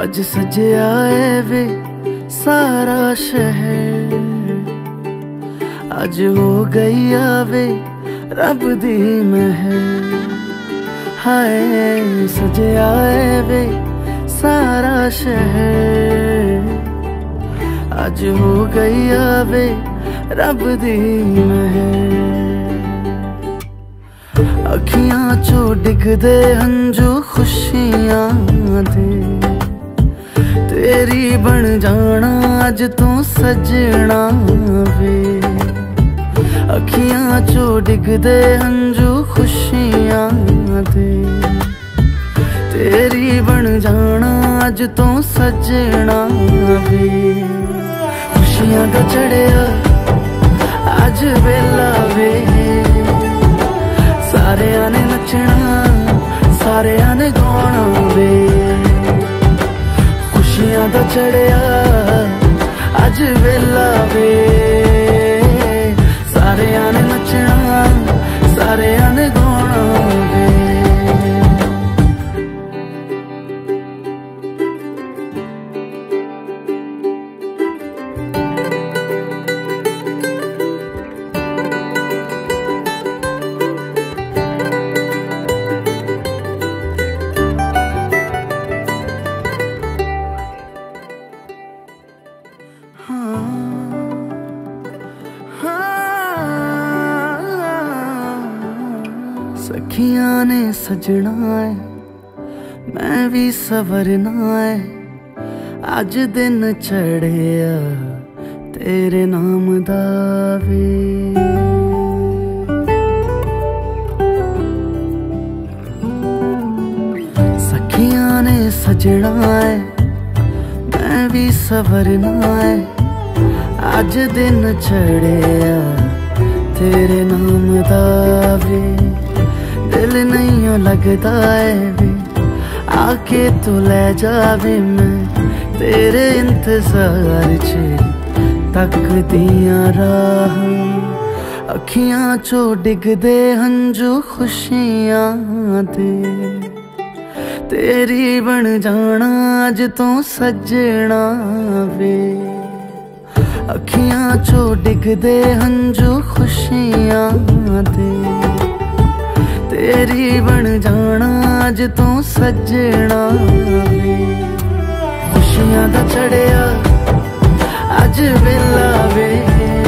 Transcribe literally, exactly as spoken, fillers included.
अज सजया है वे सारा शहर, अज हो गई आवे रब दी महर। हाय सजया है वे सारा शहर, अज हो गई आवे रब दी महर। अखियां चो डिगदे हंजू खुशियां दे, तेरी बन जाना अज तू सजना वे। अखियां चो डिगदे हंजू खुशियां दे, तेरी बन जाना अज तू सजना वे। खुशियां दा चढ़िया अज वेला वे, सारे ने नचना सारे ने गाना वे। खुशियां दा चढ़िया अज वेला वे, सारे ने नचना सारे ने गाना वे। सखियां ने सजना है मैं भी सवरना है, अज दिन चढ़िया तेरे नाम दा वे। सखियां ने सजना है मैं भी सवरना है, अज दिन चढ़िया तेरे नाम दा वे। दिल नहीं लगता है वे आके तू ले जावे, मैं तेरे इंतजार च तक दिया राह। अखियां चो डिगदे हंजू खुशियां दे, तेरी बन जाना अज तू सजना वे। अखियां चो डिगदे हंजू खुशियां दे, तेरी बन जाना अज तू सजना वे। खुशियां दा चढ़िया अज वेला वे,